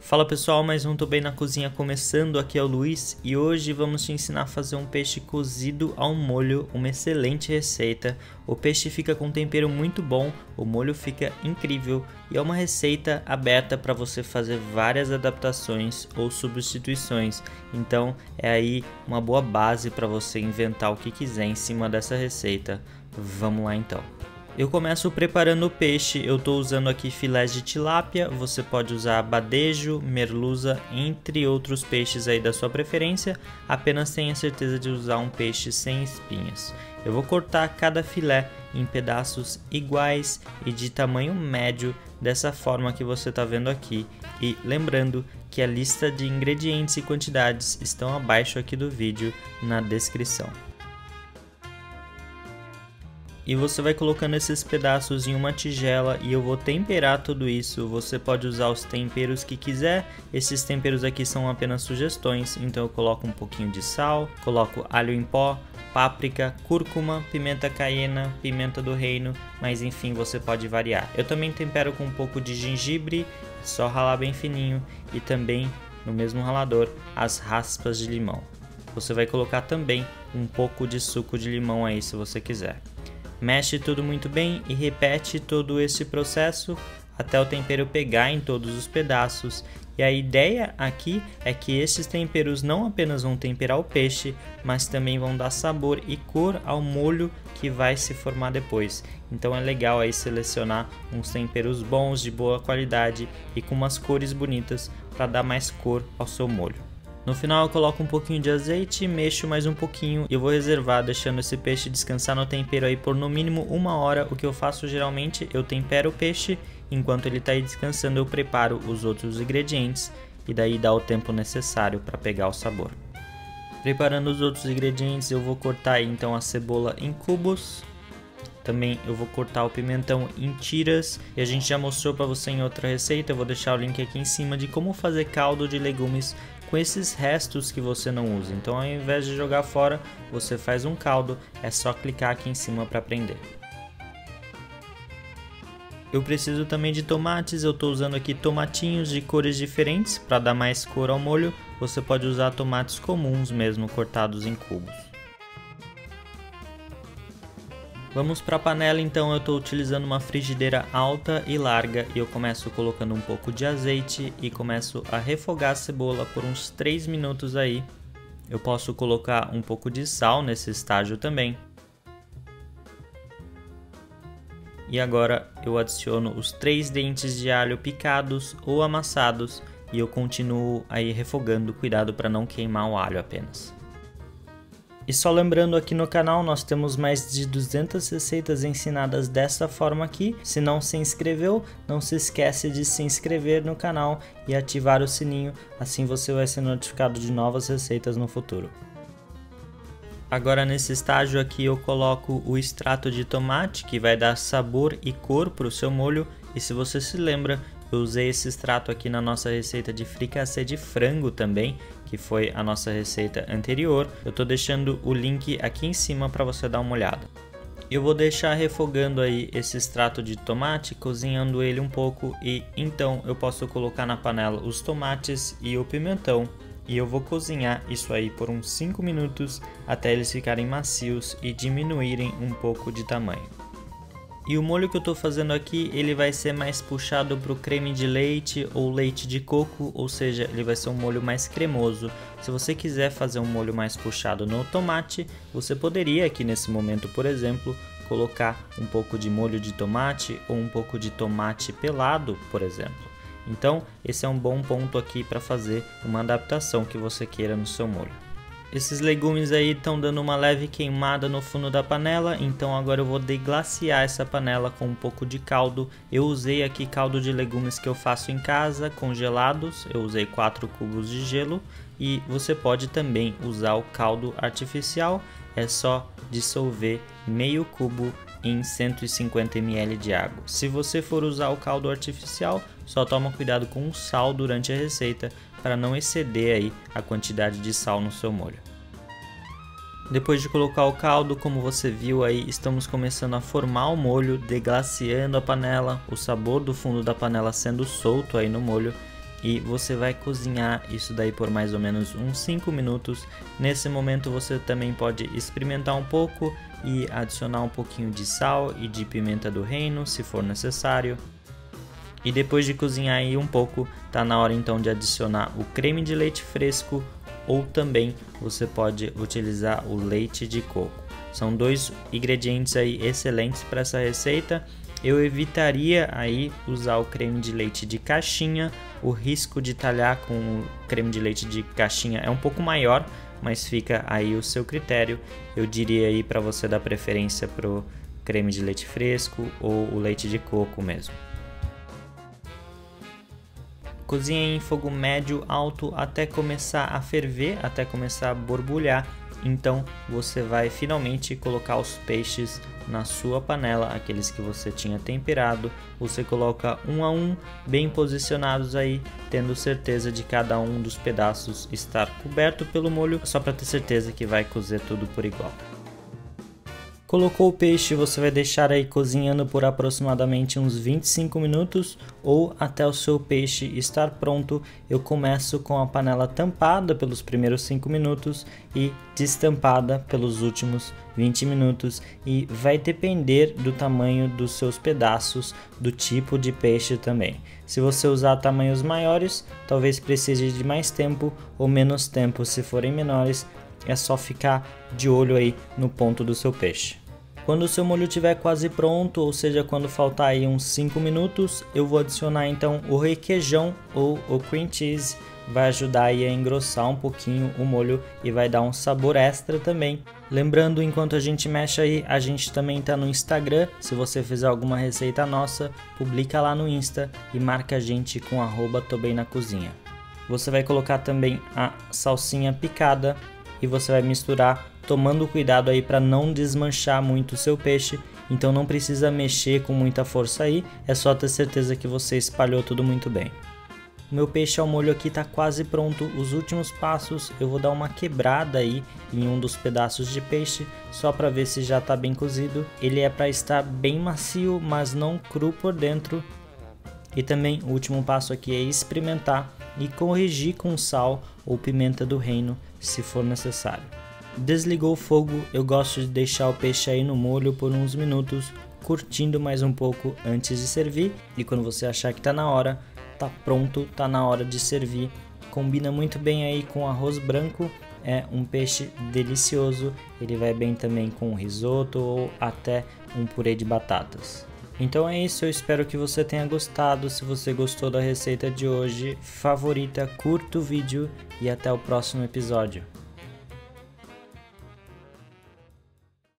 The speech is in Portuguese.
Fala pessoal, mais um Tô Bem na Cozinha começando, aqui é o Luiz e hoje vamos te ensinar a fazer um peixe cozido ao molho, uma excelente receita. O peixe fica com um tempero muito bom, o molho fica incrível e é uma receita aberta para você fazer várias adaptações ou substituições. Então é aí uma boa base para você inventar o que quiser em cima dessa receita. Vamos lá então. Eu começo preparando o peixe, eu estou usando aqui filés de tilápia, você pode usar badejo, merluza, entre outros peixes aí da sua preferência, apenas tenha certeza de usar um peixe sem espinhas. Eu vou cortar cada filé em pedaços iguais e de tamanho médio, dessa forma que você está vendo aqui, e lembrando que a lista de ingredientes e quantidades estão abaixo aqui do vídeo na descrição. E você vai colocando esses pedaços em uma tigela e eu vou temperar tudo isso. Você pode usar os temperos que quiser, esses temperos aqui são apenas sugestões, então eu coloco um pouquinho de sal, coloco alho em pó, páprica, cúrcuma, pimenta caiena, pimenta do reino, mas enfim, você pode variar. Eu também tempero com um pouco de gengibre, só ralar bem fininho, e também no mesmo ralador as raspas de limão. Você vai colocar também um pouco de suco de limão aí se você quiser. Mexe tudo muito bem e repete todo esse processo até o tempero pegar em todos os pedaços. E a ideia aqui é que esses temperos não apenas vão temperar o peixe, mas também vão dar sabor e cor ao molho que vai se formar depois. Então é legal aí selecionar uns temperos bons, de boa qualidade e com umas cores bonitas para dar mais cor ao seu molho. No final eu coloco um pouquinho de azeite, mexo mais um pouquinho e eu vou reservar, deixando esse peixe descansar no tempero aí por no mínimo 1 hora. O que eu faço geralmente, eu tempero o peixe, enquanto ele está aí descansando eu preparo os outros ingredientes e daí dá o tempo necessário para pegar o sabor. Preparando os outros ingredientes eu vou cortar aí, então a cebola em cubos. Também eu vou cortar o pimentão em tiras e a gente já mostrou para você em outra receita, eu vou deixar o link aqui em cima de como fazer caldo de legumes com esses restos que você não usa. Então ao invés de jogar fora, você faz um caldo, é só clicar aqui em cima para prender. Eu preciso também de tomates, eu estou usando aqui tomatinhos de cores diferentes para dar mais cor ao molho. Você pode usar tomates comuns mesmo, cortados em cubos. Vamos para a panela, então eu estou utilizando uma frigideira alta e larga e eu começo colocando um pouco de azeite e começo a refogar a cebola por uns 3 minutos aí. Eu posso colocar um pouco de sal nesse estágio também. E agora eu adiciono os 3 dentes de alho picados ou amassados e eu continuo aí refogando, cuidado para não queimar o alho apenas. E só lembrando, aqui no canal nós temos mais de 200 receitas ensinadas dessa forma aqui. Se não se inscreveu, não se esquece de se inscrever no canal e ativar o sininho, assim você vai ser notificado de novas receitas no futuro. Agora nesse estágio aqui eu coloco o extrato de tomate, que vai dar sabor e cor para o seu molho. E se você se lembra, eu usei esse extrato aqui na nossa receita de fricassê de frango também, que foi a nossa receita anterior. Eu tô deixando o link aqui em cima para você dar uma olhada. Eu vou deixar refogando aí esse extrato de tomate, cozinhando ele um pouco, e então eu posso colocar na panela os tomates e o pimentão. E eu vou cozinhar isso aí por uns 5 minutos até eles ficarem macios e diminuírem um pouco de tamanho. E o molho que eu estou fazendo aqui, ele vai ser mais puxado para o creme de leite ou leite de coco, ou seja, ele vai ser um molho mais cremoso. Se você quiser fazer um molho mais puxado no tomate, você poderia aqui nesse momento, por exemplo, colocar um pouco de molho de tomate ou um pouco de tomate pelado, por exemplo. Então, esse é um bom ponto aqui para fazer uma adaptação que você queira no seu molho. Esses legumes aí estão dando uma leve queimada no fundo da panela, então agora eu vou deglaciar essa panela com um pouco de caldo. Eu usei aqui caldo de legumes que eu faço em casa, congelados, eu usei 4 cubos de gelo e você pode também usar o caldo artificial, é só dissolver meio cubo em 150 ml de água. Se você for usar o caldo artificial, só toma cuidado com o sal durante a receita para não exceder aí a quantidade de sal no seu molho. Depois de colocar o caldo, como você viu aí, estamos começando a formar o molho, deglaciando a panela, o sabor do fundo da panela sendo solto aí no molho. e você vai cozinhar isso daí por mais ou menos uns 5 minutos. Nesse momento você também pode experimentar um pouco e adicionar um pouquinho de sal e de pimenta do reino, se for necessário. E depois de cozinhar aí um pouco, tá na hora então de adicionar o creme de leite fresco, ou também você pode utilizar o leite de coco. São dois ingredientes aí excelentes para essa receita. Eu evitaria aí usar o creme de leite de caixinha. O risco de talhar com o creme de leite de caixinha é um pouco maior, mas fica aí o seu critério. Eu diria aí para você dar preferência pro creme de leite fresco ou o leite de coco mesmo. Cozinhe em fogo médio alto até começar a ferver, até começar a borbulhar. Então você vai finalmente colocar os peixes na sua panela, aqueles que você tinha temperado. Você coloca um a um, bem posicionados aí, tendo certeza de cada um dos pedaços estar coberto pelo molho, só para ter certeza que vai cozer tudo por igual. Colocou o peixe, você vai deixar aí cozinhando por aproximadamente uns 25 minutos ou até o seu peixe estar pronto. Eu começo com a panela tampada pelos primeiros 5 minutos e destampada pelos últimos 20 minutos, e vai depender do tamanho dos seus pedaços, do tipo de peixe também. Se você usar tamanhos maiores, talvez precise de mais tempo ou menos tempo. Se forem menores, é só ficar de olho aí no ponto do seu peixe. Quando o seu molho estiver quase pronto, ou seja, quando faltar aí uns 5 minutos, eu vou adicionar então o requeijão ou o cream cheese. Vai ajudar aí a engrossar um pouquinho o molho e vai dar um sabor extra também. Lembrando, enquanto a gente mexe aí, a gente também está no Instagram. Se você fizer alguma receita nossa, publica lá no Insta e marca a gente com @tobeinacozinha. Você vai colocar também a salsinha picada e você vai misturar, tomando cuidado aí para não desmanchar muito o seu peixe. Então não precisa mexer com muita força aí, é só ter certeza que você espalhou tudo muito bem. O meu peixe ao molho aqui está quase pronto. Os últimos passos eu vou dar uma quebrada aí em um dos pedaços de peixe, só para ver se já está bem cozido. Ele é para estar bem macio, mas não cru por dentro. E também o último passo aqui é experimentar e corrigir com sal ou pimenta do reino, se for necessário. Desligou o fogo, eu gosto de deixar o peixe aí no molho por uns minutos, curtindo mais um pouco antes de servir. E quando você achar que está na hora, tá pronto, tá na hora de servir. Combina muito bem aí com arroz branco, é um peixe delicioso. Ele vai bem também com risoto ou até um purê de batatas. Então é isso, eu espero que você tenha gostado. Se você gostou da receita de hoje, favorita, curta o vídeo e até o próximo episódio.